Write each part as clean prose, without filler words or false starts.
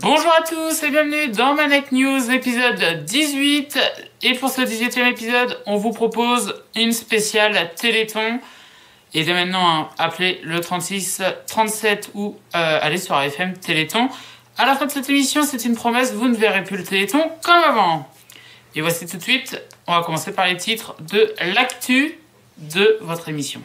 Bonjour à tous et bienvenue dans Manec News épisode 18. Et pour ce 18e épisode, on vous propose une spéciale Téléthon. Et dès maintenant, appelez le 36 37 ou allez sur AFM Téléthon. À la fin de cette émission, c'est une promesse, vous ne verrez plus le Téléthon comme avant. Et voici tout de suite, on va commencer par les titres de l'actu de votre émission.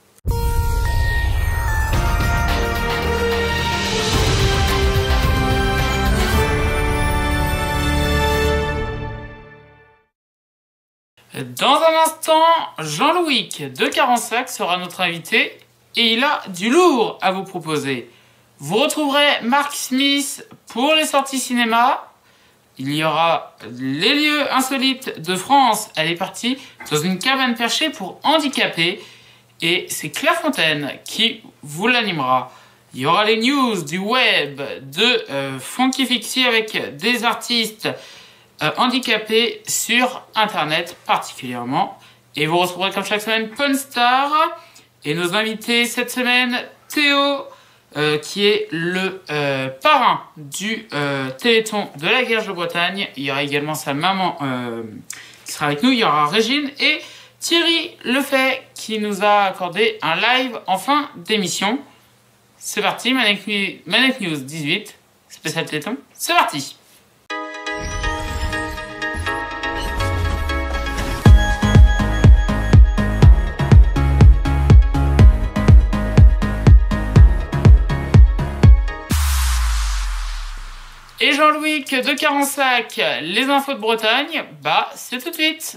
Dans un instant, Jean-Louis de Carensac sera notre invité et il a du lourd à vous proposer. Vous retrouverez Mark Smith pour les sorties cinéma. Il y aura les lieux insolites de France. Elle est partie dans une cabane perchée pour handicapés et c'est Claire Fontaine qui vous l'animera. Il y aura les news du web de Funky Fixie avec des artistes handicapés sur internet particulièrement. Et vous retrouverez comme chaque semaine Punstar et nos invités cette semaine Théo qui est le parrain du Téléthon de la Guerre de Bretagne. Il y aura également sa maman qui sera avec nous. Il y aura Régine et Thierry Lefay qui nous a accordé un live en fin d'émission. C'est parti, Manec News 18, spécial Téléthon, c'est parti. Et Jean-Louis de Carensac, les infos de Bretagne, bah c'est tout de suite.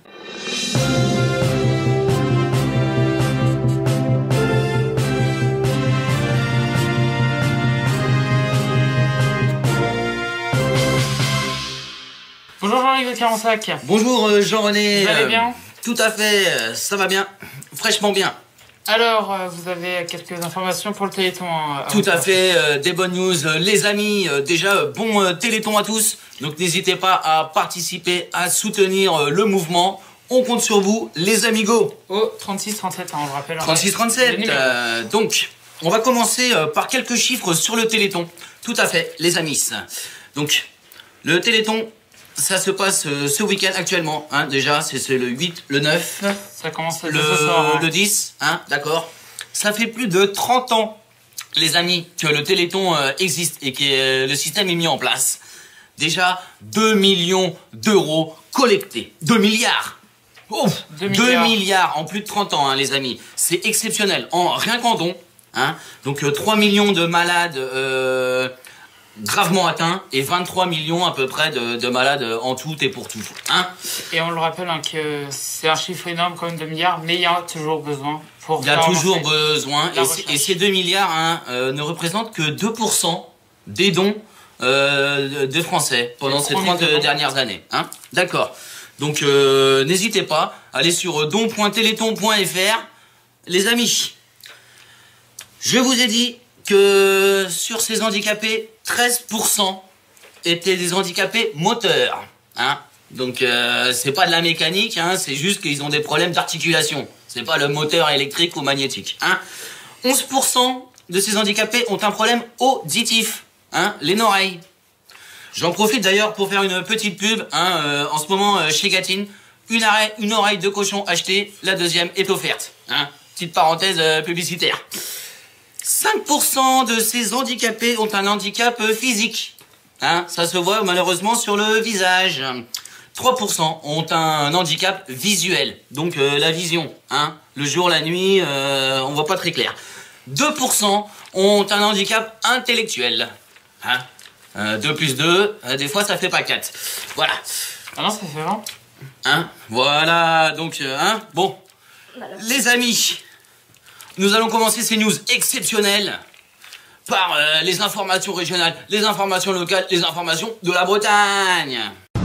Bonjour Jean-Louis de Carensac. Bonjour Jean-René. Vous allez bien? Tout à fait, ça va bien, fraîchement bien. Alors, vous avez quelques informations pour le Téléthon. Tout à fait, des bonnes news. Les amis, déjà, bon Téléthon à tous. Donc n'hésitez pas à participer, à soutenir le mouvement. On compte sur vous, les amigos. Au 36-37, on le rappelle. 36-37. Donc, on va commencer par quelques chiffres sur le Téléthon. Tout à fait, les amis. Donc, le Téléthon, ça se passe ce week-end actuellement, hein, déjà, c'est le 8, le 9. Ça commence ce soir, hein. Le 10, hein, d'accord. Ça fait plus de 30 ans, les amis, que le Téléthon existe et que le système est mis en place. Déjà, 2 millions d'euros collectés. 2 milliards. Ouf, 2 milliards en plus de 30 ans, hein, les amis. C'est exceptionnel. Rien qu'en don. Hein. Donc, 3 millions de malades gravement atteints et 23 millions à peu près de malades en tout et pour tout. Hein. Et on le rappelle hein, que c'est un chiffre énorme comme 2 milliards, mais il y a toujours besoin. Il y a toujours besoin et ces 2 milliards hein, ne représentent que 2% des dons des Français pendant ces 30 dernières années. Hein. D'accord. Donc n'hésitez pas, allez sur don.téléthon.fr. Les amis, je vous ai dit que sur ces handicapés, 13% étaient des handicapés moteurs. Hein. Donc c'est pas de la mécanique, hein, c'est juste qu'ils ont des problèmes d'articulation. C'est pas le moteur électrique ou magnétique. Hein. 11% de ces handicapés ont un problème auditif, hein, les oreilles. J'en profite d'ailleurs pour faire une petite pub. Hein, en ce moment chez Gatine, une oreille de cochon achetée, la deuxième est offerte. Hein. Petite parenthèse publicitaire. 5% de ces handicapés ont un handicap physique. Hein, ça se voit malheureusement sur le visage. 3% ont un handicap visuel, donc la vision. Hein, le jour, la nuit, on voit pas très clair. 2% ont un handicap intellectuel. Hein, 2 plus 2, des fois ça fait pas 4. Voilà. Ah non, ça fait 20. Hein, voilà, donc, hein, bon. Les amis, nous allons commencer ces news exceptionnelles par les informations régionales, les informations locales, les informations de la Bretagne.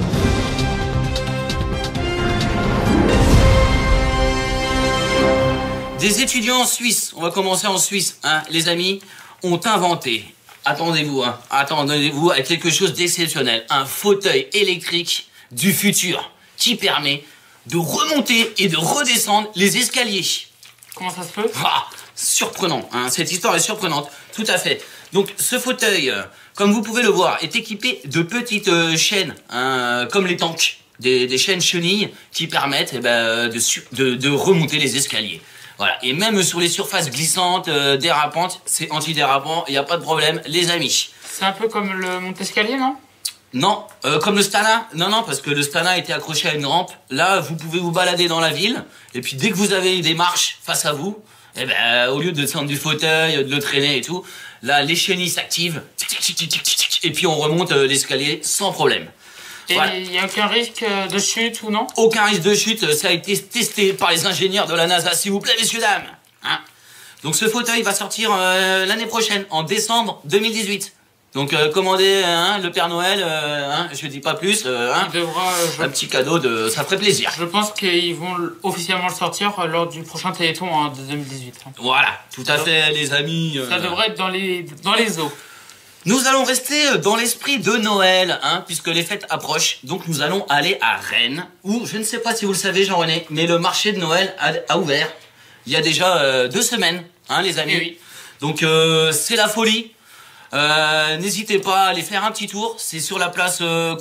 Des étudiants suisses, on va commencer en Suisse, hein, les amis, ont inventé, attendez-vous à quelque chose d'exceptionnel, un fauteuil électrique du futur qui permet de remonter et de redescendre les escaliers. Comment ça se peut? Ah, surprenant, hein, cette histoire est surprenante, tout à fait. Donc ce fauteuil, comme vous pouvez le voir, est équipé de petites chaînes, hein, comme les tanks, des chaînes chenilles qui permettent de remonter les escaliers. Voilà. Et même sur les surfaces glissantes, dérapantes, c'est antidérapant, il n'y a pas de problème, les amis. C'est un peu comme le monte-escalier, non? Non, comme le Stana. Non, parce que le Stana était accroché à une rampe. Là, vous pouvez vous balader dans la ville, et puis dès que vous avez des marches face à vous, au lieu de descendre du fauteuil, de le traîner et tout, là, les chenilles s'activent, et puis on remonte l'escalier sans problème. Et il n'y a aucun risque de chute ou non? Aucun risque de chute, ça a été testé par les ingénieurs de la NASA, s'il vous plaît, messieurs, dames. Hein, donc ce fauteuil va sortir l'année prochaine, en décembre 2018. Donc commandez le Père Noël, je dis pas plus, il devra, un petit cadeau, ça ferait plaisir. Je pense qu'ils vont officiellement le sortir lors du prochain Téléthon de 2018. Voilà, tout à fait les amis. Ça devrait être dans les eaux. Nous allons rester dans l'esprit de Noël, puisque les fêtes approchent. Donc nous allons aller à Rennes, où, je ne sais pas si vous le savez Jean-René, mais le marché de Noël a ouvert il y a déjà 2 semaines, les amis. Oui. Donc c'est la folie. N'hésitez pas à aller faire un petit tour. C'est sur la place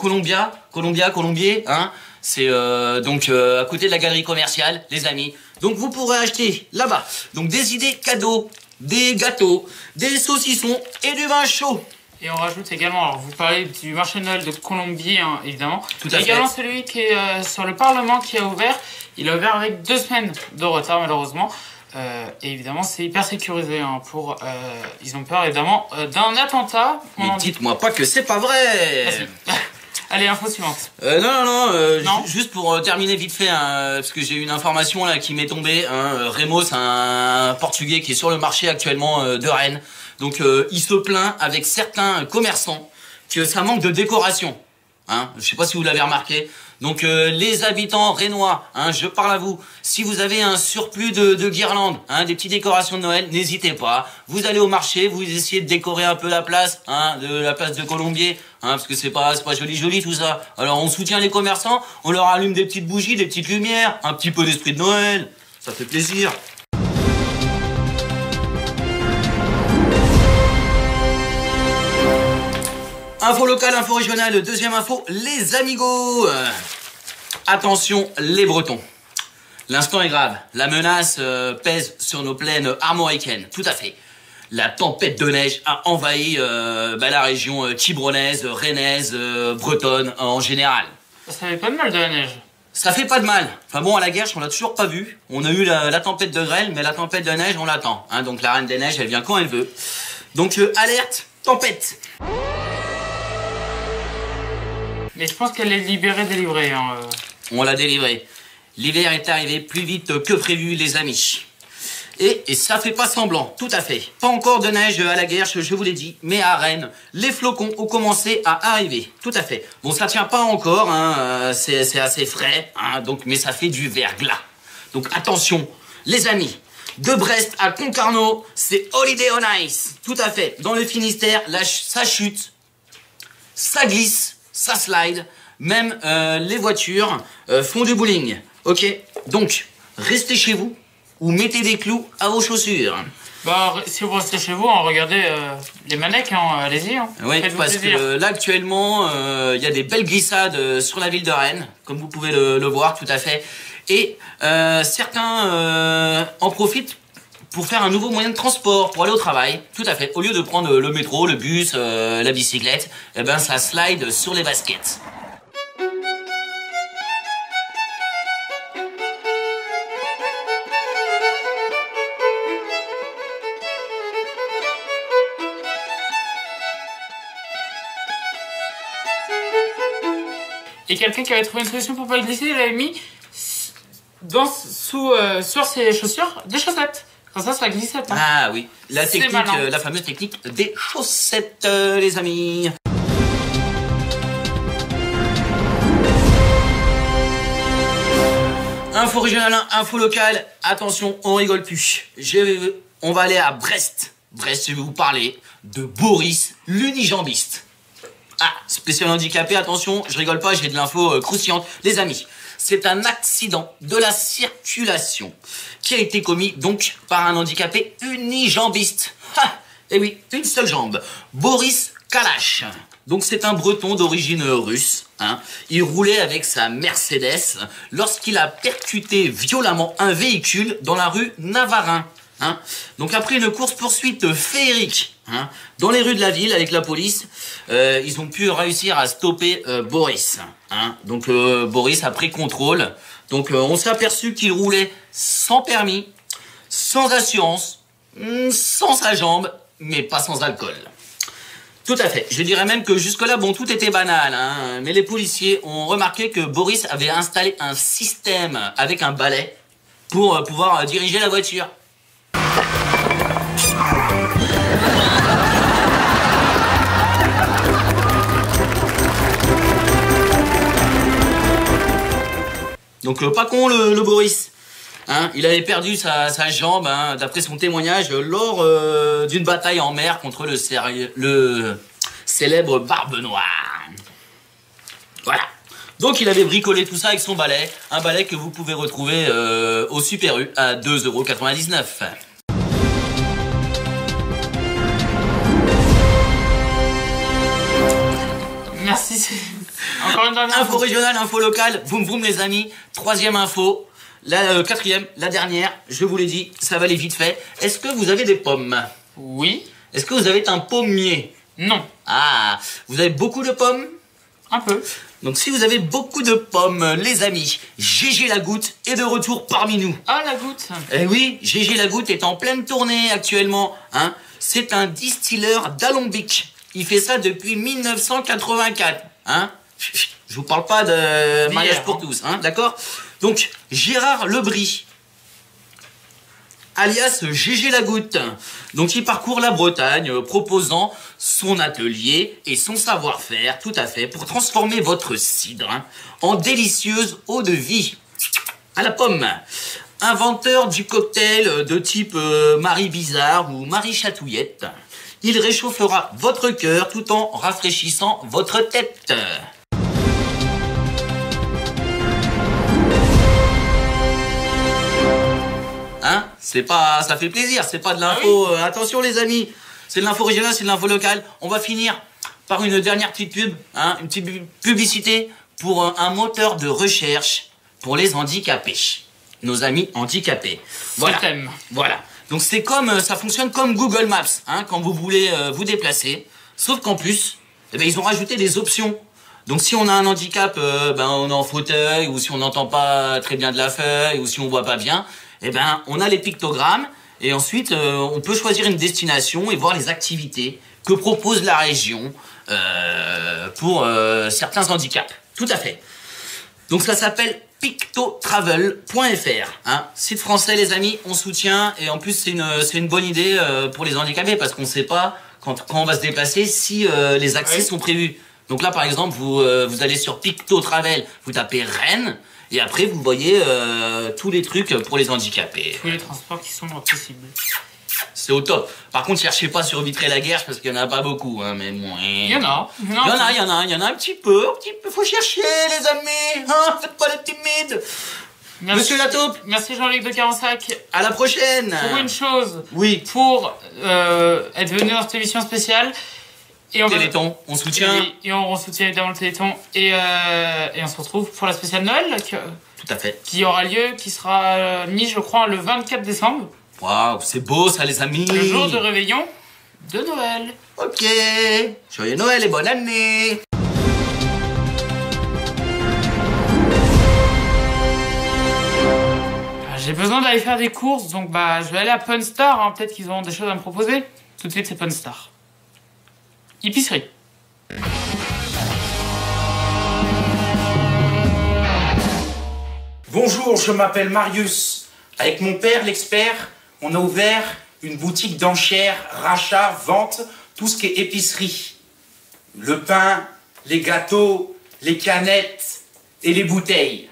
Colombier, C'est donc à côté de la galerie commerciale, les amis. Donc vous pourrez acheter là-bas donc des idées cadeaux, des gâteaux, des saucissons et du vin chaud. Et on rajoute également, alors vous parlez du marché de Noël de Colombier, évidemment. Tout à fait. Également celui qui est sur le Parlement qui a ouvert. Il a ouvert avec 2 semaines de retard malheureusement. Et évidemment, c'est hyper sécurisé. Ils ont peur évidemment d'un attentat. Mais dites-moi pas que c'est pas vrai. Allez, info suivante. Non. Juste pour terminer vite fait, parce que j'ai une information là qui m'est tombée. Remo, c'est un Portugais qui est sur le marché actuellement de Rennes. Donc, il se plaint avec certains commerçants que ça manque de décoration. Je sais pas si vous l'avez remarqué. Donc les habitants rennois, je parle à vous, si vous avez un surplus de guirlandes, des petites décorations de Noël, n'hésitez pas. Vous allez au marché, vous essayez de décorer un peu la place, la place de Colombier, parce que c'est pas joli tout ça. Alors on soutient les commerçants, on leur allume des petites bougies, des petites lumières, un petit peu d'esprit de Noël, ça fait plaisir. Info locale, info régionale, deuxième info, les amigos. Attention les Bretons. L'instant est grave. La menace pèse sur nos plaines armoricaines. Tout à fait. La tempête de neige a envahi la région quiberonnaise, rennaise, bretonne en général. Ça fait pas de mal de la neige. Ça fait pas de mal. Enfin bon, à la Guerche, on l'a toujours pas vu. On a eu la tempête de grêle, mais la tempête de neige, on l'attend. Donc la reine des neiges, elle vient quand elle veut. Donc alerte, tempête. Mais je pense qu'elle est délivrée. On l'a délivrée. L'hiver est arrivé plus vite que prévu, les amis. Et ça fait pas semblant, tout à fait. Pas encore de neige à la Guerche, je vous l'ai dit, mais à Rennes, les flocons ont commencé à arriver. Tout à fait. Bon, ça tient pas encore, c'est assez frais, mais ça fait du verglas. Donc attention, les amis. De Brest à Concarneau, c'est Holiday on Ice. Tout à fait. Dans le Finistère, ça chute, ça glisse, ça slide. Même les voitures font du bowling. Ok, donc restez chez vous ou mettez des clous à vos chaussures. Si vous restez chez vous, regardez les manneques, allez-y. Oui, parce que là actuellement, il y a des belles glissades sur la ville de Rennes, comme vous pouvez le voir, tout à fait. Et certains en profitent pour faire un nouveau moyen de transport, pour aller au travail. Tout à fait. Au lieu de prendre le métro, le bus, la bicyclette, ça slide sur les baskets. Et quelqu'un qui avait trouvé une solution pour pas glisser, il avait mis sur ses chaussures des chaussettes. Comme ça glissait pas. Ah oui, la fameuse technique des chaussettes, les amis. Info régionale, info locale. Attention, on rigole plus. On va aller à Brest. Brest, je vais vous parler de Boris, l'unijambiste. Spécial handicapé, attention, je rigole pas, j'ai de l'info croustillante. Les amis, c'est un accident de la circulation qui a été commis donc par un handicapé unijambiste. Eh oui, une seule jambe. Boris Kalash. Donc c'est un Breton d'origine russe. Hein. Il roulait avec sa Mercedes lorsqu'il a percuté violemment un véhicule dans la rue Navarin. Hein. Donc après une course-poursuite féerique hein, dans les rues de la ville avec la police, ils ont pu réussir à stopper Boris. Hein. Donc Boris a pris contrôle. Donc on s'est aperçu qu'il roulait sans permis, sans assurance, sans sa jambe, mais pas sans alcool. Tout à fait. Je dirais même que jusque-là, bon, tout était banal, hein, mais les policiers ont remarqué que Boris avait installé un système avec un balai pour pouvoir diriger la voiture. Donc pas con le Boris. Hein, il avait perdu sa jambe, hein, d'après son témoignage, lors d'une bataille en mer contre le célèbre Barbe Noire. Voilà. Donc il avait bricolé tout ça avec son balai, un balai que vous pouvez retrouver au Super U à 2,99 €. Merci. Encore une dernière info régionale, info locale, boum boum les amis. Troisième info. La quatrième, la dernière, je vous l'ai dit, ça va aller vite fait. Est-ce que vous avez des pommes? Oui. Est-ce que vous avez un pommier? Non. Ah, vous avez beaucoup de pommes? Un peu. Donc si vous avez beaucoup de pommes, les amis, GG Lagoutte est de retour parmi nous. Ah, la goutte. Eh oui, GG Lagoutte est en pleine tournée actuellement. Hein. C'est un distilleur d'alambic. Il fait ça depuis 1984. Hein. Je vous parle pas de mariage pour tous, hein, d'accord? Donc, Gérard Lebris, alias GG Lagoutte. Donc, il parcourt la Bretagne proposant son atelier et son savoir-faire, tout à fait, pour transformer votre cidre hein, en délicieuse eau de vie à la pomme. Inventeur du cocktail de type Marie Bizarre ou Marie Chatouillette, il réchauffera votre cœur tout en rafraîchissant votre tête. Hein, c'est pas, ça fait plaisir, c'est pas de l'info. Ah oui. Attention les amis, c'est de l'info régionale, c'est de l'info locale. On va finir par une dernière petite pub, hein, une petite publicité pour un moteur de recherche pour les handicapés, nos amis handicapés. Voilà. Voilà. Donc c'est comme, ça fonctionne comme Google Maps, hein, quand vous voulez vous déplacer. Sauf qu'en plus, eh ben, ils ont rajouté des options. Donc si on a un handicap, ben on est en fauteuil, ou si on n'entend pas très bien de la feuille, ou si on voit pas bien. Eh ben, on a les pictogrammes et ensuite on peut choisir une destination et voir les activités que propose la région pour certains handicaps. Tout à fait. Donc ça s'appelle pictotravel.fr. Hein. Site français les amis, on soutient et en plus c'est une bonne idée pour les handicapés parce qu'on ne sait pas quand on va se déplacer si les accès sont prévus. Donc là par exemple vous allez sur Pictotravel, vous tapez Rennes. Et après, vous voyez tous les trucs pour les handicapés. Tous les transports qui sont possibles. C'est au top. Par contre, cherchez pas sur Vitry-la-Guerche parce qu'il y en a pas beaucoup. Hein, mais bon, il y en a. Il y en a un petit peu. Faut chercher, les amis. Hein, faites pas les timides. Merci. Monsieur Lataupe. Merci Jean-Luc de Carensac. À la prochaine. Pour une chose. Oui. Pour être venu dans cette émission spéciale. Et on Téléthon, on soutient. Et on soutient évidemment le Téléthon. Et on se retrouve pour la spéciale Noël. Tout à fait. Qui aura lieu, qui sera mis, je crois, le 24 décembre. Waouh, c'est beau ça, les amis. Le jour de réveillon de Noël. Ok. Joyeux Noël et bonne année. J'ai besoin d'aller faire des courses, donc je vais aller à Pawn Star. Hein. Peut-être qu'ils auront des choses à me proposer. Tout de suite, c'est Pawn Star. Épicerie. Bonjour, je m'appelle Marius. Avec mon père, l'expert, on a ouvert une boutique d'enchères, rachat, vente, tout ce qui est épicerie. Le pain, les gâteaux, les canettes et les bouteilles.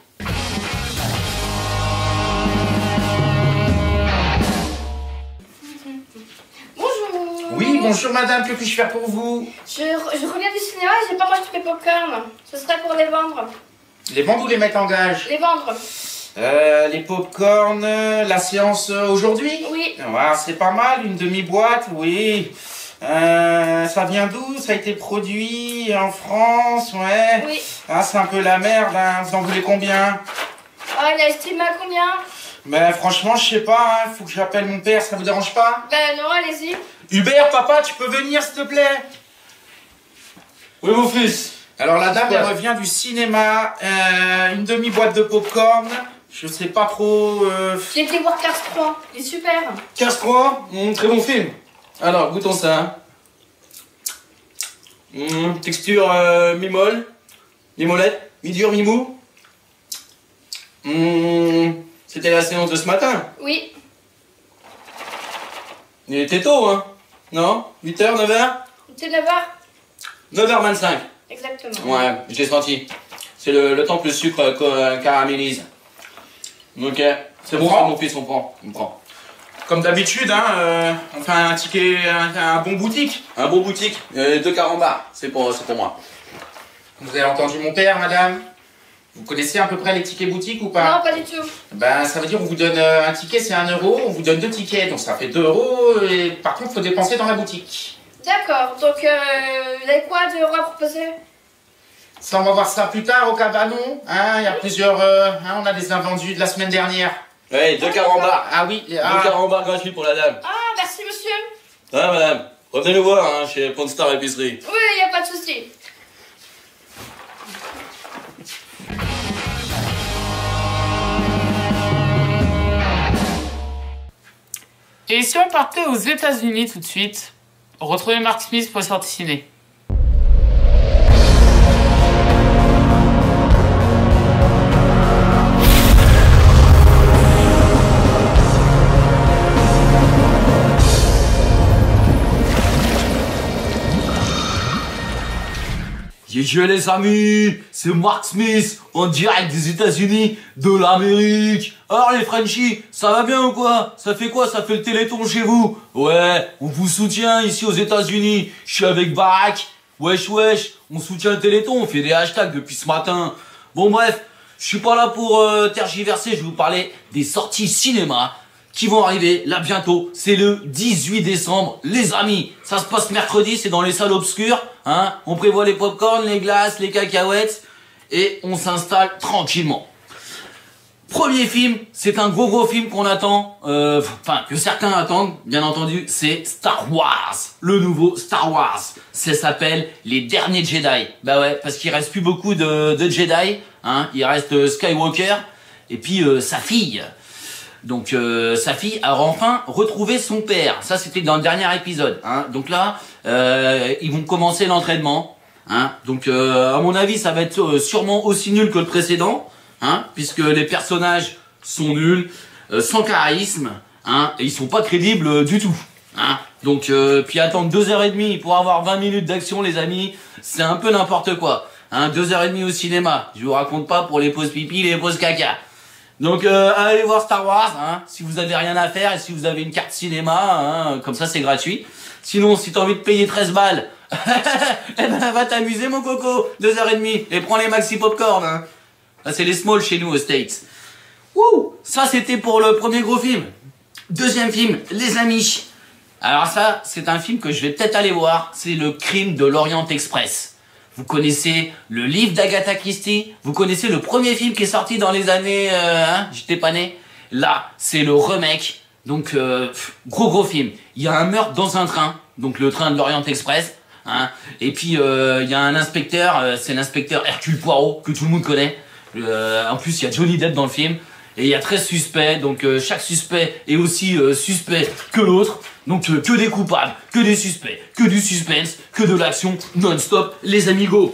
Oui, bonjour madame, que puis-je faire pour vous? Je reviens du cinéma et j'ai pas mangé tous mes popcorn. Ce serait pour les vendre. Les vendre ou les mettre en gage? Les vendre. Les pop-corn, la séance aujourd'hui? Oui. Ah, c'est pas mal, une demi-boîte, oui. Ça vient d'où? Ça a été produit en France, ouais. Oui. Ah, c'est un peu la merde, hein. Vous en voulez combien? Ah, il a estimé à combien? Ben franchement, je sais pas, hein. Faut que j'appelle mon père, ça vous dérange pas? Ben non, allez-y. Hubert, papa, tu peux venir s'il te plaît? Oui, mon fils. Alors la dame, elle revient du cinéma, une demi-boîte de popcorn, je sais pas trop... J'ai été voir Cars 3, il est super. Cars 3, très bon film. Alors, goûtons ça. Texture mi-molle, mi-mollette, mi-dur, mi-mou. C'était la séance de ce matin. Oui. Il était tôt, hein? Non? 8h, 9h? C'est 9h. 9h25. Exactement. Ouais, je l'ai senti. C'est le temps que le sucre caramélise. Ok, c'est bon, prend mon fils, on prend. Comme d'habitude, hein, on fait un ticket, un bon boutique. Un bon boutique, 2 carambars, c'est pour moi. Vous avez entendu mon père, madame? Vous connaissez à peu près les tickets boutiques ou pas? Non, pas du tout. Ben, ça veut dire on vous donne un ticket, c'est 1 €, on vous donne 2 tickets, donc ça fait 2 €, et par contre, il faut dépenser dans la boutique. D'accord, donc vous avez quoi de à proposer? Ça, on va voir ça plus tard au cabanon, hein, il y a plusieurs, hein, on a des invendus de la semaine dernière. Ouais, 2 carambars. Ah oui, 2 carambars gratuits pour la dame. Ah, merci monsieur. Ah, madame, revenez nous voir hein, chez Pondstar Épicerie. Oui, il n'y a pas de souci. Et si on partait aux États-Unis tout de suite, retrouver Mark Smith pour sortie ciné. Yeah, les amis, c'est Mark Smith en direct des États-Unis de l'Amérique. Alors les Frenchies, ça va bien ou quoi? Ça fait quoi? Ça fait le Téléthon chez vous? Ouais, on vous soutient ici aux États-Unis. Je suis avec Barack. Wesh wesh, on soutient le Téléthon, on fait des hashtags depuis ce matin. Bon bref, je suis pas là pour tergiverser, je vais vous parler des sorties cinéma qui vont arriver là bientôt. C'est le 18 décembre, les amis. Ça se passe mercredi, c'est dans les salles obscures. Hein, on prévoit les popcorn, les glaces, les cacahuètes et on s'installe tranquillement. Premier film, c'est un gros film qu'on attend, enfin que certains attendent, bien entendu, c'est Star Wars, le nouveau Star Wars. Ça s'appelle Les Derniers Jedi. Bah ouais, parce qu'il reste plus beaucoup de Jedi, hein, il reste Skywalker et puis sa fille. Donc sa fille a enfin retrouvé son père. Ça c'était dans le dernier épisode. Hein. Donc là, ils vont commencer l'entraînement. Hein. Donc à mon avis, ça va être sûrement aussi nul que le précédent, hein, puisque les personnages sont nuls, sans charisme, hein, et ils sont pas crédibles du tout. Hein. Donc puis attendre 2h30 pour avoir 20 minutes d'action, les amis, c'est un peu n'importe quoi. Hein, 2h30 au cinéma. Je vous raconte pas pour les pauses pipi, les pauses caca. Donc allez voir Star Wars, hein, si vous avez rien à faire et si vous avez une carte cinéma, hein, comme ça c'est gratuit. Sinon, si t'as envie de payer 13 balles, eh ben va t'amuser mon coco, 2h30, et prends les maxi popcorn. Hein. Là c'est les small chez nous aux States. Wouh, ça c'était pour le premier gros film. Deuxième film, Les Amis. Alors ça, c'est un film que je vais peut-être aller voir, c'est Le Crime de l'Orient Express. Vous connaissez le livre d'Agatha Christie? Vous connaissez le premier film qui est sorti dans les années... hein, j'étais pas né. Là, c'est le remake. Donc, gros film. Il y a un meurtre dans un train. Donc, le train de l'Orient Express. Hein, et puis, il y a un inspecteur. C'est l'inspecteur Hercule Poirot, que tout le monde connaît. En plus, il y a Johnny Depp dans le film. Et il y a 13 suspects. Donc, chaque suspect est aussi suspect que l'autre. Donc que des coupables, que des suspects, que du suspense, que de l'action non-stop, les amigos.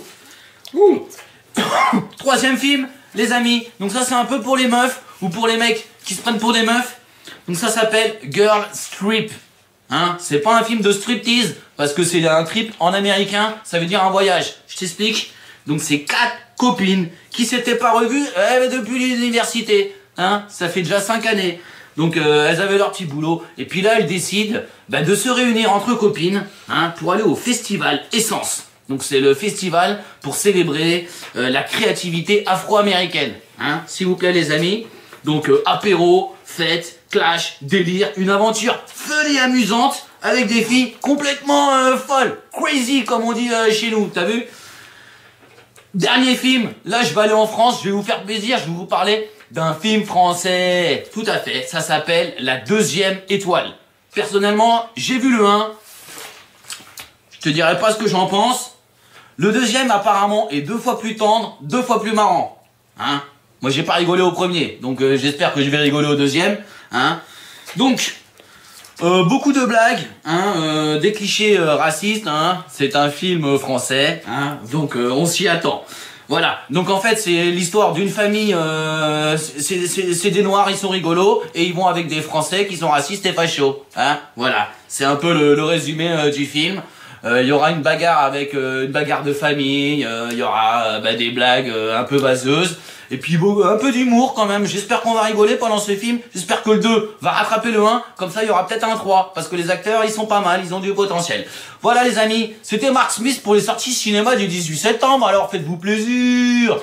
Troisième film, les amis. Donc ça c'est un peu pour les meufs ou pour les mecs qui se prennent pour des meufs. Donc ça s'appelle Girl Strip. Hein, c'est pas un film de striptease parce que c'est un trip en américain, ça veut dire un voyage. Je t'explique. Donc c'est 4 copines qui s'étaient pas revues depuis l'université. Hein, ça fait déjà 5 années. Donc elles avaient leur petit boulot et puis là elles décident de se réunir entre copines, hein, pour aller au festival Essence. Donc c'est le festival pour célébrer la créativité afro-américaine, hein, s'il vous plaît les amis. Donc apéro, fête, clash, délire, une aventure fun et amusante avec des filles complètement folles, crazy comme on dit chez nous, t'as vu? Dernier film, là je vais aller en France, je vais vous faire plaisir, je vais vous parler d'un film français. Tout à fait, ça s'appelle La Deuxième Étoile. Personnellement, j'ai vu le 1, je te dirai pas ce que j'en pense. Le deuxième apparemment est 2 fois plus tendre, 2 fois plus marrant. Hein? Moi j'ai pas rigolé au premier, donc j'espère que je vais rigoler au deuxième. Hein? Donc, beaucoup de blagues, hein, des clichés racistes, hein, c'est un film français, hein, donc on s'y attend. Voilà, donc en fait c'est l'histoire d'une famille, c'est des noirs, ils sont rigolos, et ils vont avec des français qui sont racistes et fachos, hein, voilà, c'est un peu le résumé du film. Il y aura une bagarre avec une bagarre de famille, il y aura des blagues un peu vaseuses, et puis un peu d'humour quand même. J'espère qu'on va rigoler pendant ce film, j'espère que le 2 va rattraper le 1, comme ça il y aura peut-être un 3, parce que les acteurs ils sont pas mal, ils ont du potentiel. Voilà les amis, c'était Mark Smith pour les sorties cinéma du 18 septembre, alors faites-vous plaisir.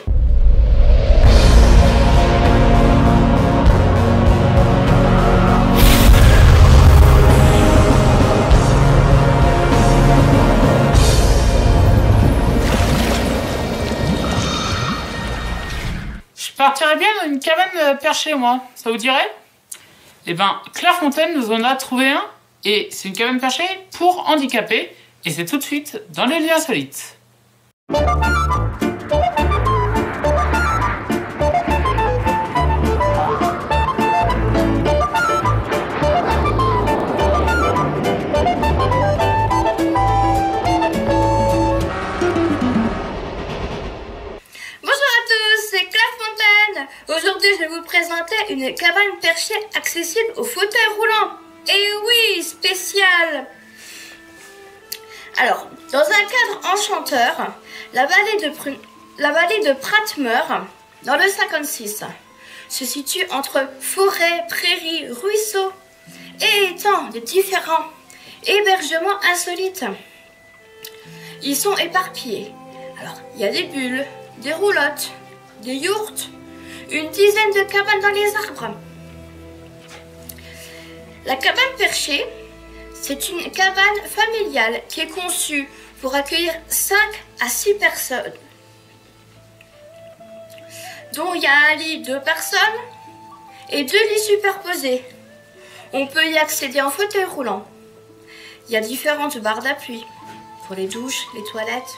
Je partirais bien dans une cabane perchée, moi. Ça vous dirait? Eh ben, Claire Fontaine nous en a trouvé un. Et c'est une cabane perchée pour handicapés. Et c'est tout de suite dans les lieux insolites. Aujourd'hui, je vais vous présenter une cabane perchée accessible aux fauteuils roulants. Et oui, spécial! Alors, dans un cadre enchanteur, la vallée de Pratmeur, dans le 56, se situe entre forêts, prairies, ruisseaux et étangs de différents hébergements insolites. Ils sont éparpillés. Alors, il y a des bulles, des roulottes, des yourtes, une dizaine de cabanes dans les arbres. La cabane perchée, c'est une cabane familiale qui est conçue pour accueillir 5 à 6 personnes, dont il y a un lit 2 personnes et 2 lits superposés. On peut y accéder en fauteuil roulant. Il y a différentes barres d'appui pour les douches, les toilettes.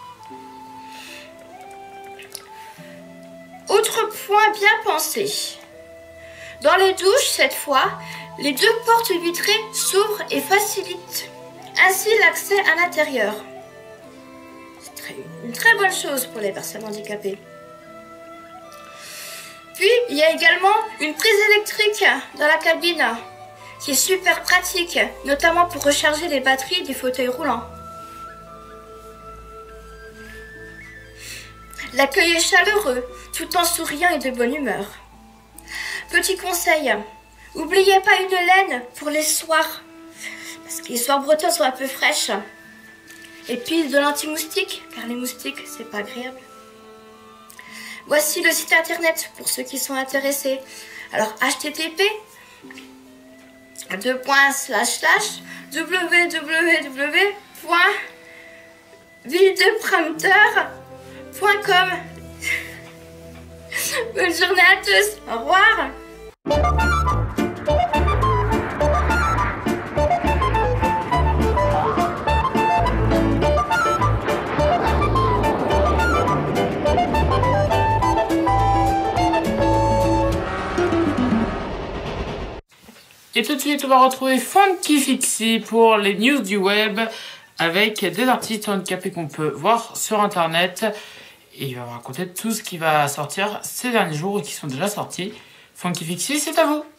Autre point bien pensé. Dans les douches, cette fois, les 2 portes vitrées s'ouvrent et facilitent ainsi l'accès à l'intérieur. C'est une très bonne chose pour les personnes handicapées. Puis, il y a également une prise électrique dans la cabine qui est super pratique, notamment pour recharger les batteries du fauteuil roulant. L'accueil est chaleureux, tout en souriant et de bonne humeur. Petit conseil, n'oubliez pas une laine pour les soirs, parce que les soirs bretons sont un peu fraîches. Et puis de l'anti-moustique, car les moustiques, c'est pas agréable. Voici le site internet pour ceux qui sont intéressés. Alors http://www.villedepramteur.com. Bonne journée à tous, au revoir. Et tout de suite, on va retrouver Funky Fixie pour les news du web avec des artistes handicapés qu'on peut voir sur internet. Et il va vous raconter tout ce qui va sortir ces derniers jours et qui sont déjà sortis. Funky Fixie, c'est à vous.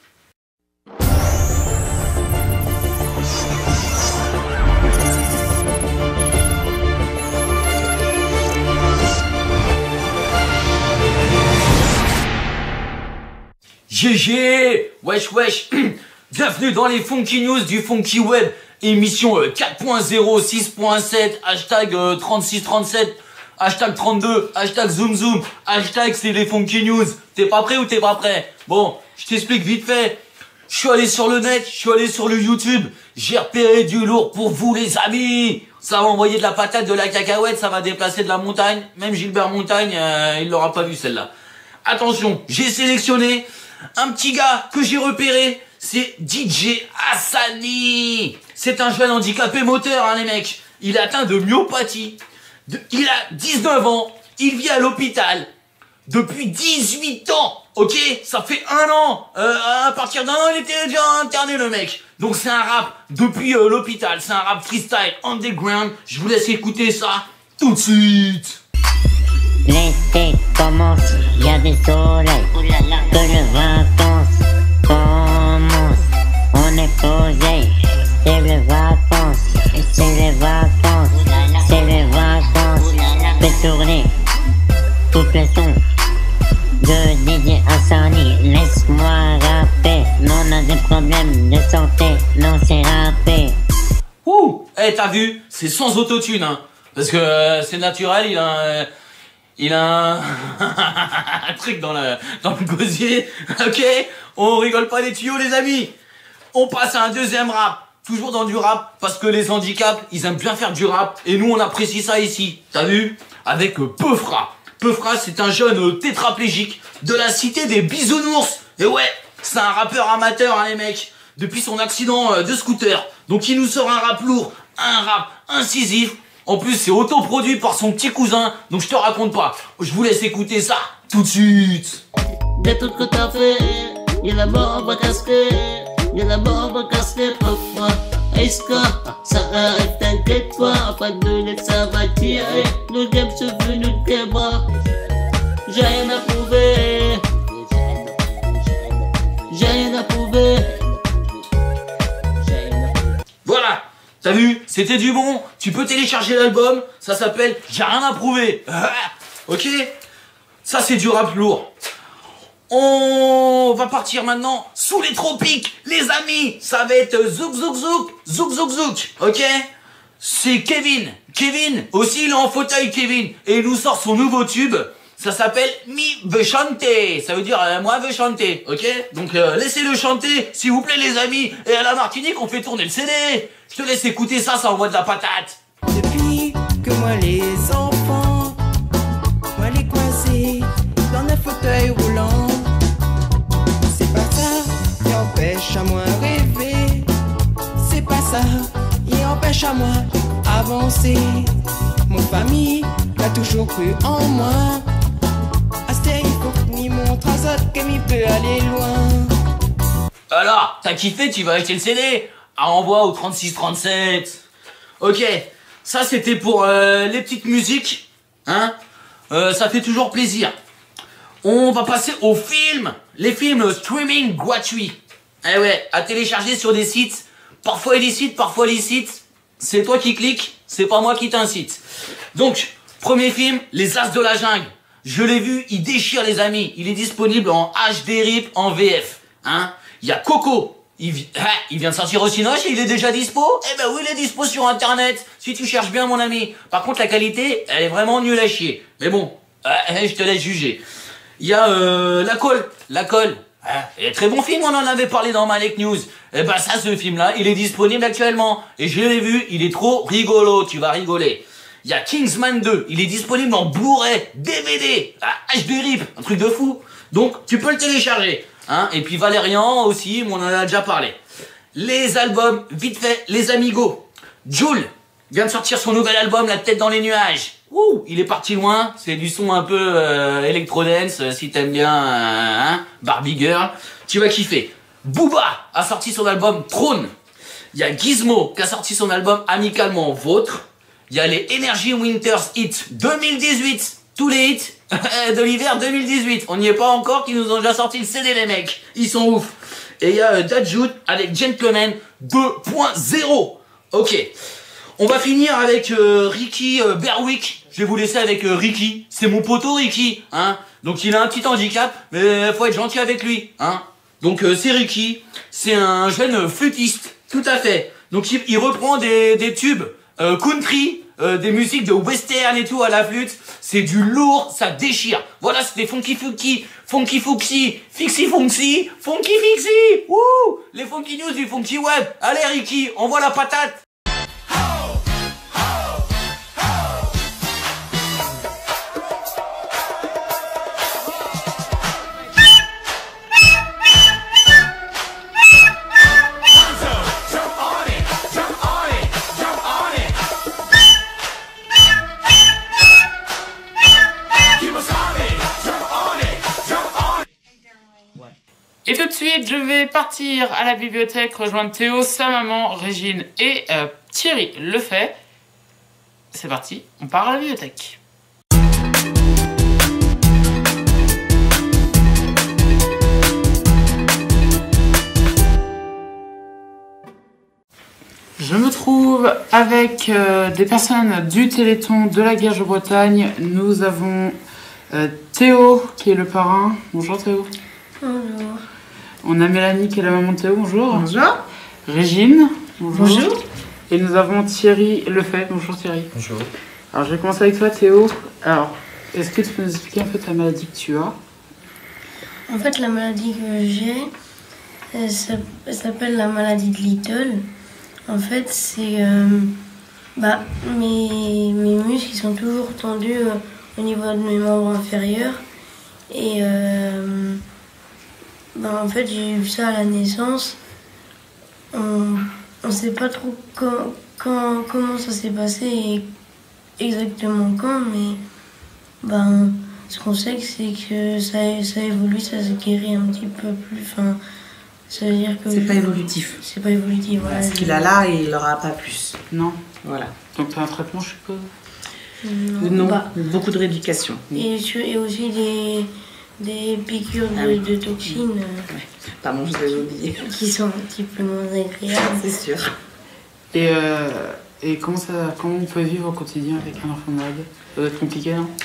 GG, wesh wesh. Bienvenue dans les Funky News du Funky Web, émission 4.0, 6.7, hashtag 3637. Hashtag 32, hashtag zoom zoom, hashtag c'est les funky news. T'es pas prêt ou t'es pas prêt? Bon, je t'explique vite fait. Je suis allé sur le net, je suis allé sur le YouTube. J'ai repéré du lourd pour vous les amis. Ça va envoyer de la patate, de la cacahuète, ça va déplacer de la montagne. Même Gilbert Montagne, il l'aura pas vu celle-là. Attention, j'ai sélectionné un petit gars que j'ai repéré. C'est DJ Hassani. C'est un jeune handicapé moteur, hein, les mecs. Il est atteint de myopathie. Il a 19 ans. Il vit à l'hôpital depuis 18 ans. Ok, ça fait 1 an. À partir d'un an, il était déjà interné, le mec. Donc c'est un rap depuis l'hôpital. C'est un rap freestyle underground. Je vous laisse écouter ça tout de suite. L'été commence, il y a des soleils. Que le vacances commence. On est posé, c'est les vacances. C'est les vacances, c'est les vacances. Fais tourner toutes les sons de DJ Hassani. Laisse-moi rapper, non on a des problèmes de santé, non c'est rapper. Ouh, t'as vu? C'est sans autotune, hein. Parce que c'est naturel, il a un truc dans le gosier. Ok, on rigole pas les tuyaux, les amis. On passe à un deuxième rap. Toujours dans du rap, parce que les handicaps, ils aiment bien faire du rap. Et nous, on apprécie ça ici. T'as vu? Avec Peufra. Peufra, c'est un jeune tétraplégique de la cité des bisounours. Et ouais, c'est un rappeur amateur, hein, les mecs. Depuis son accident de scooter. Donc il nous sort un rap lourd, un rap incisif. En plus, c'est autoproduit par son petit cousin. Donc je te raconte pas. Je vous laisse écouter ça tout de suite. Des trucs que t'as fait, y'a la bombe casquée. Y'a la bombe casquée, parfois. Est-ce que ça arrive, t'inquiète pas. Pas de l'aide, ça va tirer. Le game se veut nous québra. J'ai rien à prouver. J'ai rien à prouver. Voilà, t'as vu? C'était du bon. Tu peux télécharger l'album. Ça s'appelle J'ai rien à prouver. Ok? Ça, c'est du rap lourd. On va partir maintenant sous les tropiques, les amis. Ça va être zouk zouk zouk, zouk zouk zouk, ok? C'est Kevin. Kevin, aussi il est en fauteuil, Kevin. Et il nous sort son nouveau tube. Ça s'appelle Mi veut chanter. Ça veut dire moi veux chanter, ok? Donc laissez-le chanter, s'il vous plaît les amis. Et à la Martinique, on fait tourner le CD. Je te laisse écouter ça, ça envoie de la patate. Depuis que moi les enfants, moi les coincés dans un fauteuil roulant. C'est pas ça qui empêche à moi rêver. C'est pas ça qui empêche à moi avancer. Mon famille a toujours cru en moi. Asté il faut qu'il montre à ça que m'y peut aller loin. Alors, t'as kiffé, tu vas acheter le CD. À envoi au 3637. Ok, ça c'était pour les petites musiques. Hein, ça fait toujours plaisir. On va passer aux films. Les films streaming gratuits. Eh ouais, à télécharger sur des sites, parfois illicites, parfois licites. C'est toi qui cliques, c'est pas moi qui t'incite. Donc, premier film, Les As de la Jungle. Je l'ai vu, il déchire les amis. Il est disponible en HD RIP, en VF. Hein, il y a Coco. Il vient de sortir au Cinoche et il est déjà dispo? Eh ben oui, il est dispo sur internet. Si tu cherches bien, mon ami. Par contre, la qualité, elle est vraiment nulle à chier. Mais bon, je te laisse juger. Il y a La Colle. Très bon film, on en avait parlé dans Malek News. Eh ben ça, ce film-là, il est disponible actuellement. Et je l'ai vu, il est trop rigolo, tu vas rigoler. Il y a Kingsman 2, il est disponible en Blu-ray, DVD, HD RIP, un truc de fou. Donc, tu peux le télécharger. Hein, et puis Valérian aussi, on en a déjà parlé. Les albums, vite fait, les amigos. Jul vient de sortir son nouvel album, La tête dans les nuages. Ouh, il est parti loin, c'est du son un peu électro-dance, si t'aimes bien Barbie Girl, tu vas kiffer. Booba a sorti son album Trône. Il y a Gizmo qui a sorti son album Amicalement Vôtre. Il y a les Energy Winters Hits 2018. Tous les hits de l'hiver 2018. On n'y est pas encore, qui nous ont déjà sorti le CD, les mecs. Ils sont ouf. Et il y a Dajud avec Gentleman 2.0. Ok. On va finir avec Ricky Berwick. Je vais vous laisser avec Ricky. C'est mon poteau, Ricky. Hein. Donc il a un petit handicap, mais faut être gentil avec lui. Hein. Donc c'est Ricky. C'est un jeune flûtiste. Tout à fait. Donc il reprend des tubes country des musiques de western et tout à la flûte. C'est du lourd, ça déchire. Voilà, c'était Funky Fuki, Funky Fuxi, Fixi Funxi, Funky Fixi. Wouh! Les Funky News du Funky Web. Allez Ricky, envoie la patate. Et tout de suite, je vais partir à la bibliothèque rejoindre Théo, sa maman, Régine et Thierry le fait. C'est parti, on part à la bibliothèque. Je me trouve avec des personnes du Téléthon de la Guerre de Bretagne. Nous avons Théo qui est le parrain. Bonjour Théo. Bonjour. On a Mélanie qui est la maman de Théo. Bonjour. Bonjour. Régine. Bonjour. Bonjour. Et nous avons Thierry Lefebvre. Bonjour Thierry. Bonjour. Alors je vais commencer avec toi Théo. Alors, est-ce que tu peux nous expliquer un peu ta maladie que tu as? En fait, la maladie que j'ai, elle s'appelle la maladie de Little. En fait, c'est... mes muscles ils sont toujours tendus au niveau de mes membres inférieurs. Et en fait, j'ai eu ça à la naissance. On ne sait pas trop comment ça s'est passé et exactement quand, mais ce qu'on sait, c'est que ça évolue, ça se guérit un petit peu plus. Enfin, ça veut dire que... C'est pas évolutif. C'est pas évolutif, voilà. Ce qu'il a là, il n'aura pas plus. Non. Voilà. Donc tu as un traitement, je suppose? Non, beaucoup de rééducation. Et aussi des piqûres de toxines Pardon, je l'avais oublié. qui sont un petit peu moins agréables. C'est sûr. Et comment on peut vivre au quotidien avec un enfant malade? Ça doit être compliqué, non?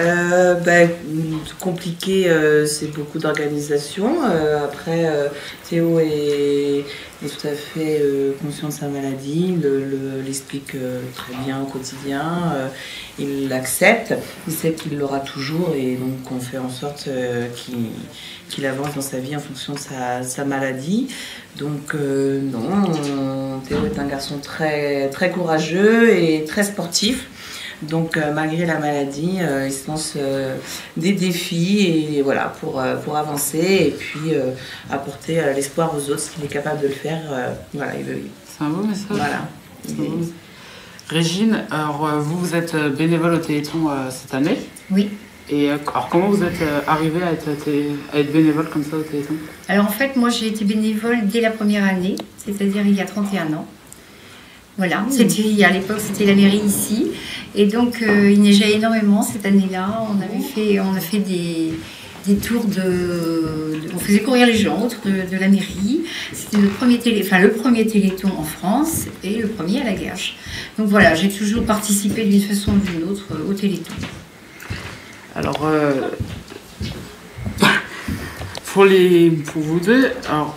Compliqué, c'est beaucoup d'organisation. Après, Théo est tout à fait conscient de sa maladie, l'explique très bien au quotidien, il l'accepte, il sait qu'il l'aura toujours et donc on fait en sorte qu'il avance dans sa vie en fonction de sa maladie. Donc non, Théo est un garçon très, très courageux et très sportif. Donc malgré la maladie, il se lance des défis et voilà pour avancer et puis apporter l'espoir aux autres, ce qu'il est capable de le faire. Voilà, c'est un beau message. Voilà. Régine, alors vous êtes bénévole au Téléthon cette année. Oui. Et alors comment vous êtes arrivée à être bénévole comme ça au Téléthon? Alors en fait, moi j'ai été bénévole dès la première année, c'est-à-dire il y a 31 ans. Voilà, à l'époque c'était la mairie ici. Et donc il neigeait énormément cette année-là. On a fait des tours on faisait courir les gens autour de la mairie. C'était le premier Téléthon en France et le premier à la Guerche. Donc voilà, j'ai toujours participé d'une façon ou d'une autre au Téléthon. Alors, pour vous deux,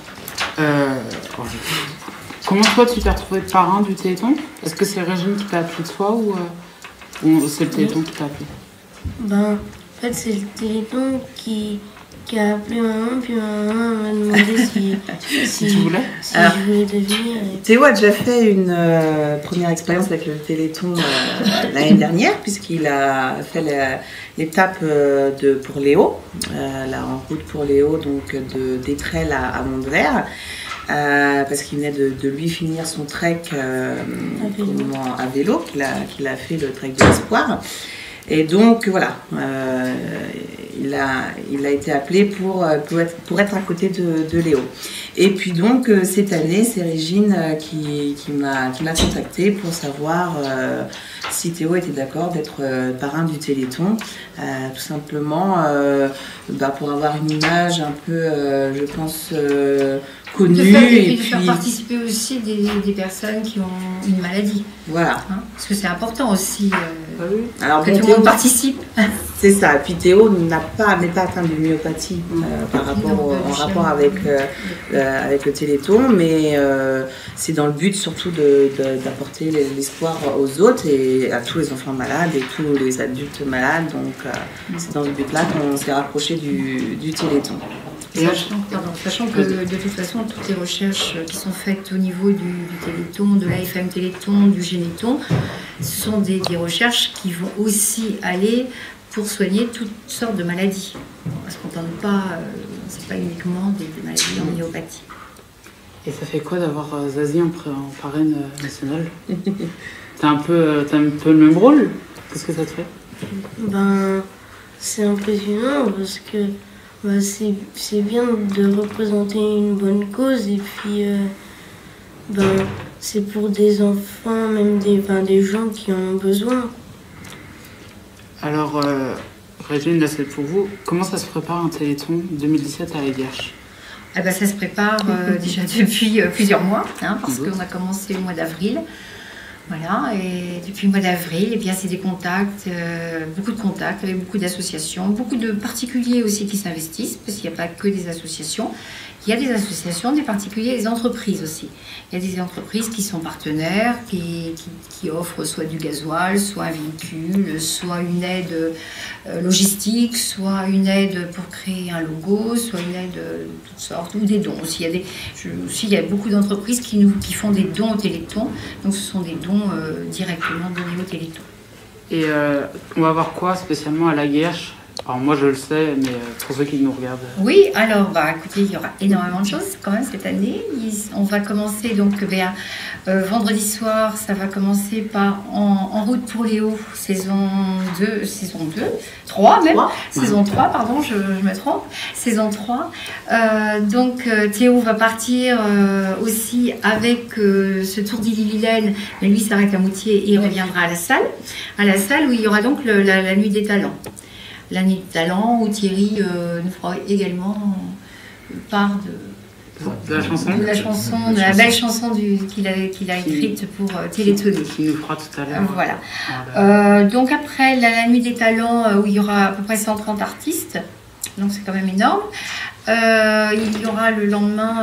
comment toi tu t'es retrouvé parrain du Téléthon? Est-ce que c'est Régine qui t'a appelé toi ou c'est le Téléthon qui t'a appelé? En fait, c'est le Téléthon qui a appelé maman, puis maman m'a demandé si tu voulais? Si je voulais devenir. Théo a déjà fait une première expérience avec le Téléthon l'année dernière, puisqu'il a fait l'étape pour Léo, la en route pour Léo, donc d'Étrelles à Mont-de-Vert. Parce qu'il venait de lui finir son trek à vélo, qu'il a fait le trek de l'espoir. Et donc voilà, il a été appelé pour être à côté de Léo. Et puis donc cette année, c'est Régine qui m'a contactée pour savoir si Théo était d'accord d'être parrain du Téléthon, tout simplement pour avoir une image un peu, je pense, connue. Et puis faire participer aussi des personnes qui ont une maladie. Voilà. Hein, parce que c'est important aussi alors, que tout le monde participe. C'est ça. Et puis Théo n'est pas atteint de myopathie en rapport avec le Téléthon, mais c'est dans le but surtout d'apporter l'espoir aux autres et à tous les enfants malades et tous les adultes malades. Donc c'est dans ce but-là qu'on s'est rapproché du Téléthon. Sachant que de toute façon, toutes les recherches qui sont faites au niveau du Téléthon, de l'AFM Téléthon, du Généthon, ce sont des recherches qui vont aussi aller pour soigner toutes sortes de maladies. Parce qu'on ne tente pas, c'est pas uniquement des maladies en myéopathie. Et ça fait quoi d'avoir Zazie en parraine nationale? T'as un peu le même rôle? Qu'est-ce que ça te fait? Ben, c'est impressionnant parce que c'est bien de représenter une bonne cause et puis c'est pour des enfants, même des gens qui en ont besoin. Alors, Régine, là c'est pour vous. Comment ça se prépare un Téléthon 2017 à la Guerche? Eh ben, ça se prépare déjà depuis plusieurs mois, parce qu'on a commencé au mois d'avril. Voilà, et depuis le mois d'avril, eh bien, c'est des contacts, beaucoup de contacts avec beaucoup d'associations, beaucoup de particuliers aussi qui s'investissent, parce qu'il n'y a pas que des associations. Il y a des associations, des particuliers, des entreprises aussi. Il y a des entreprises qui sont partenaires, qui offrent soit du gasoil, soit un véhicule, soit une aide logistique, soit une aide pour créer un logo, soit une aide de toutes sortes, ou des dons aussi. Il y a beaucoup d'entreprises qui font des dons au Téléthon, donc ce sont des dons directement donnés au Téléthon. Et on va voir quoi spécialement à la Guerche? Alors moi je le sais, mais pour ceux qui nous regardent. Oui, alors écoutez, il y aura énormément de choses quand même cette année. On va commencer donc vendredi soir, ça va commencer par En route pour Léo, saison 3 même. Saison 3, pardon, je me trompe. Saison 3. Donc Théo va partir aussi avec ce tour d'Ille-et-Vilaine, mais lui s'arrête à Moutier et il reviendra à la salle où il y aura donc la nuit des talents. La nuit des talents où Thierry nous fera également part de la chanson, de la belle chanson qu'il a écrite pour Télétoné. Qui nous fera tout à l'heure. Voilà. Donc après la nuit des talents où il y aura à peu près 130 artistes, donc c'est quand même énorme. Il y aura le lendemain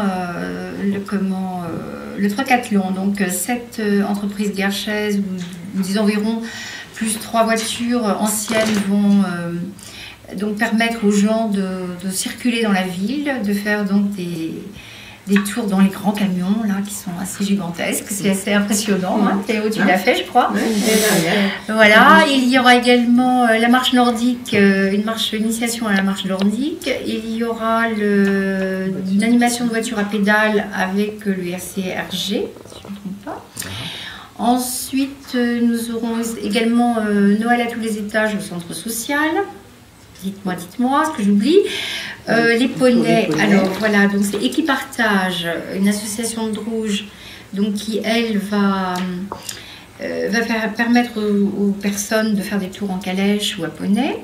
le Trocathlon, donc 7 entreprises guerchaises ou des environs plus 3 voitures anciennes vont donc permettre aux gens de circuler dans la ville, de faire donc des tours dans les grands camions là qui sont assez gigantesques. C'est assez impressionnant. Théo, tu l'as fait, je crois. Voilà. Il y aura également la marche nordique, une initiation à la marche nordique. Il y aura une animation de voiture à pédales avec le RCRG, si je ne me trompe pas. Ensuite, nous aurons également Noël à tous les étages au centre social. Dites-moi ce que j'oublie. Les poneys. Alors voilà, donc c'est Équipartage, une association de Rouge, donc qui elle va permettre aux personnes de faire des tours en calèche ou à poney.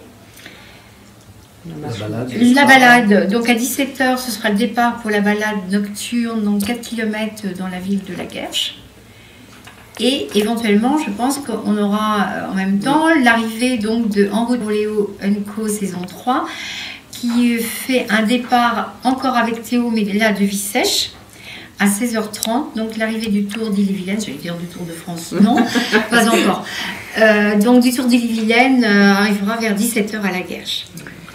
La balade, donc à 17h, ce sera le départ pour la balade nocturne, donc 4 km dans la ville de la Guerche. Et éventuellement, je pense qu'on aura en même temps l'arrivée donc de En route pour Léo Co saison 3, qui fait un départ encore avec Théo, mais là de Vie-Sèche, à 16h30. Donc l'arrivée du Tour d'Ille-et-Vilaine, j'allais dire du Tour de France, non, pas encore. Donc du Tour d'Ille-et-Vilaine arrivera vers 17h à la Guerche.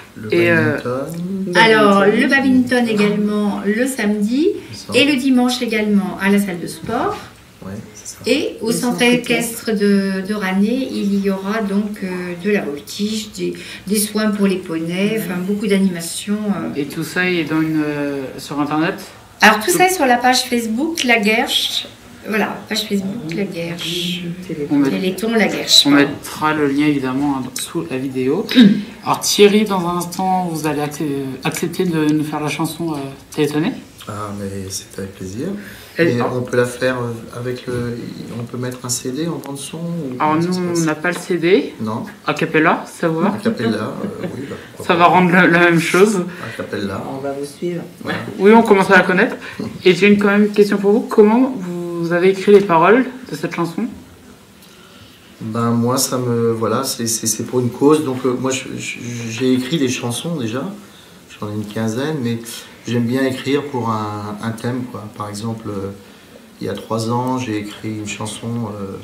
Alors le badminton également le samedi et le dimanche également à la salle de sport. Et au centre équestre de Ranet, il y aura donc de la voltige, des soins pour les poneys, enfin beaucoup d'animations. Et tout ça est sur internet? Alors tout ça est sur la page Facebook La Guerche. Voilà, page Facebook La Guerche. Téléthon La Guerche. On mettra le lien évidemment sous la vidéo. Alors Thierry, dans un instant, vous allez accepter de nous faire la chanson Télétoné? Ah, mais c'est avec plaisir. Et on peut la faire avec on peut mettre un CD en bande son Alors nous, on n'a pas le CD. Non. A cappella, ça vous va? A cappella, oui. Ça va rendre la même chose. A cappella. On va vous suivre. Ouais. Oui, on commence à la connaître. Et j'ai quand même une question pour vous. Comment vous avez écrit les paroles de cette chanson? Ben moi, ça me... Voilà, c'est pour une cause. Donc moi, j'ai écrit des chansons déjà. J'en ai une quinzaine, mais... J'aime bien écrire pour un thème, quoi. Par exemple, il y a 3 ans, j'ai écrit une chanson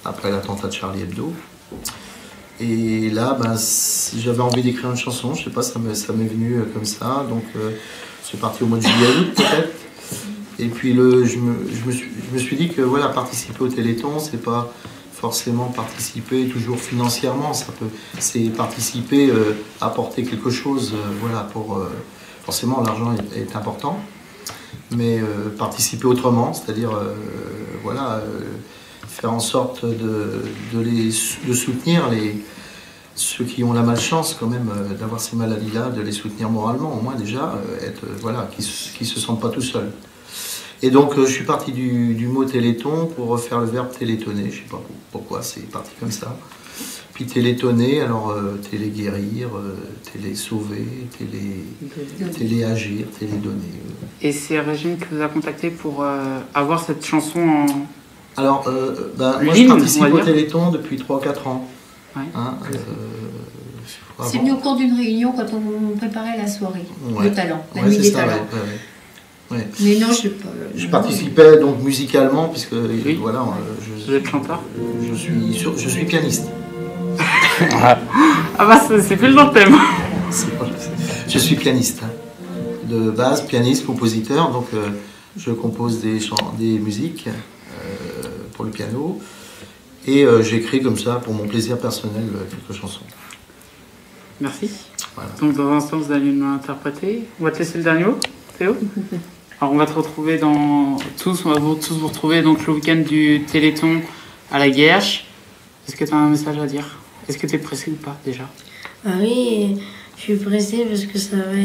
après l'attentat de Charlie Hebdo. Et là, ben, j'avais envie d'écrire une chanson, je sais pas, ça m'est venu comme ça, donc c'est parti au mois de juillet-août peut-être. Et puis je me suis dit que voilà, participer au Téléthon, c'est pas forcément participer toujours financièrement, c'est participer, apporter quelque chose, voilà, forcément l'argent est important, mais participer autrement, c'est-à-dire voilà, faire en sorte de soutenir ceux qui ont la malchance quand même d'avoir ces maladies-là, de les soutenir moralement, au moins déjà, voilà, qui se sentent pas tout seuls. Et donc je suis parti du mot téléthon pour refaire le verbe télétonner, je sais pas pourquoi, c'est parti comme ça. Puis télétonner, alors télé-guérir, télé-sauver, télé-agir, télé-donner. Et c'est Régine qui vous a contacté pour avoir cette chanson en... Alors, moi je participe au Téléthon depuis 3-4 ans. Ouais. Hein, c'est venu au cours d'une réunion quand on préparait la soirée, le talent, la nuit des talents. Ouais. Mais non, je participais donc musicalement, puisque voilà, vous êtes chanteur ? Je suis pianiste. Ah bah c'est plus dans le thème. Je suis pianiste, hein. De base, pianiste, compositeur, donc je compose des musiques pour le piano et j'écris comme ça pour mon plaisir personnel quelques chansons. Merci. Voilà. Donc dans un instant vous allez nous interpréter. On va te laisser le dernier mot, Théo. Alors on va te retrouver on va tous vous retrouver donc le week-end du Téléthon à la Guerche. Est-ce que tu as un message à dire ? Est-ce que tu es pressé ou pas déjà ? Ah oui, je suis pressée parce que ça va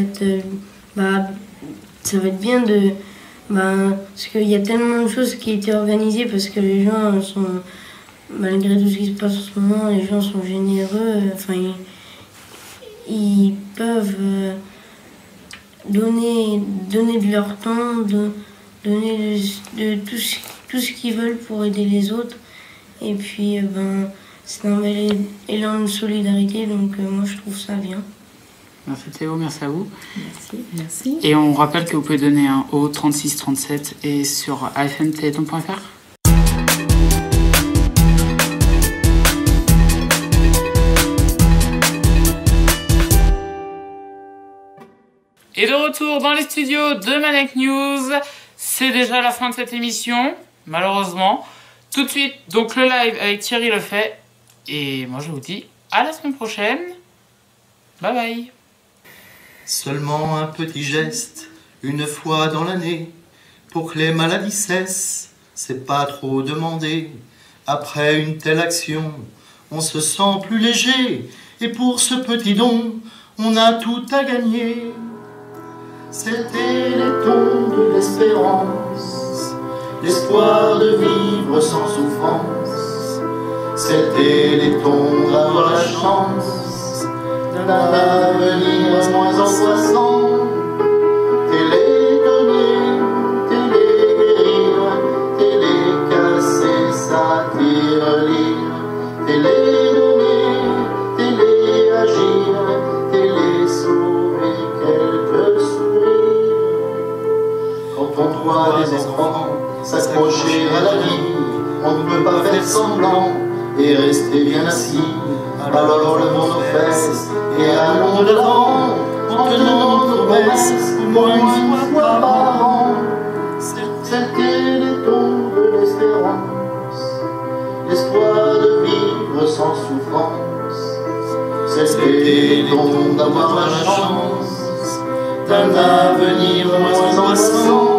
être bien de... parce qu'il y a tellement de choses qui étaient organisées parce que les gens sont... Malgré tout ce qui se passe en ce moment, les gens sont généreux. Enfin, ils peuvent donner de leur temps, donner de tout ce qu'ils veulent pour aider les autres. Et puis, c'est un bel élan de solidarité, donc moi je trouve ça bien. Merci Théo, merci à vous. Merci. Et on rappelle que vous pouvez donner un au 36 37 et sur afmtéléthon.fr. Et de retour dans les studios de Manek News, c'est déjà la fin de cette émission, malheureusement. Tout de suite, donc le live avec Thierry Lefay. Et moi je vous dis à la semaine prochaine. Bye bye. Seulement un petit geste, une fois dans l'année, pour que les maladies cessent, c'est pas trop demandé. Après une telle action, on se sent plus léger, et pour ce petit don, on a tout à gagner. C'était les tons de l'espérance, l'espoir de vivre sans souffrance. C'était les tons d'avoir la chance d'un avenir moins angoissant. Télé-donner, télé-guérir, télé-casser, satire, lire. Télé-donner, télé-agir, télé-sauver quelques sourires. Quand on doit des enfants s'accrocher à la vie, on ne peut pas faire semblant et rester bien assis. Alors le monde aux fesses et allons de l'avant, en tenant nos promesses, au moins une fois par an. C'était les tons de l'espérance, l'espoir de vivre sans souffrance. C'était les tons d'avoir la chance d'un avenir moins angoissant.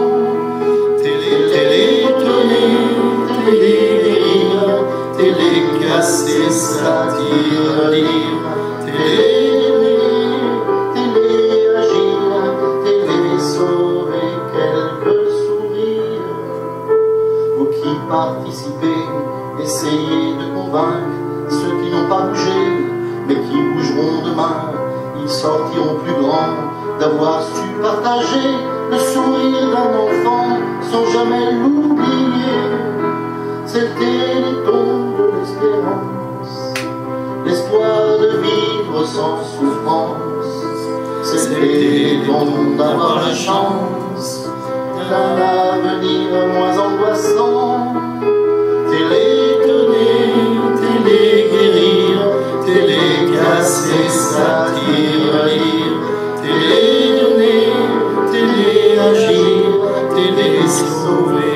Télé-donner, télé-guérir, télé-casser, satire, lire. Télé-donner, télé-agir, télé-sauver quelques sourires. Vous qui participez, essayez de convaincre ceux qui n'ont pas bougé, mais qui bougeront demain. Ils sortiront plus grands d'avoir su partager le sourire d'un enfant sans jamais l'oublier. C'était les tons de l'espérance, l'espoir de vivre sans souffrance. C'était les tons d'avoir la chance d'un avenir moins angoissant. Télé-donner, agir, t'aider, sauver.